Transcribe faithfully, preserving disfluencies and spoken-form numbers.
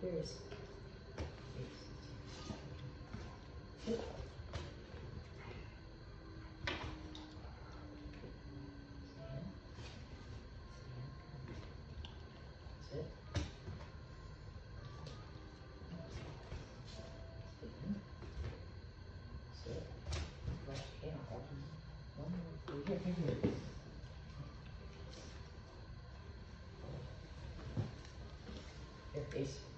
Here's. Sit. Sit. Sit. Brush your hair out. One more. Here, here, here. Your face.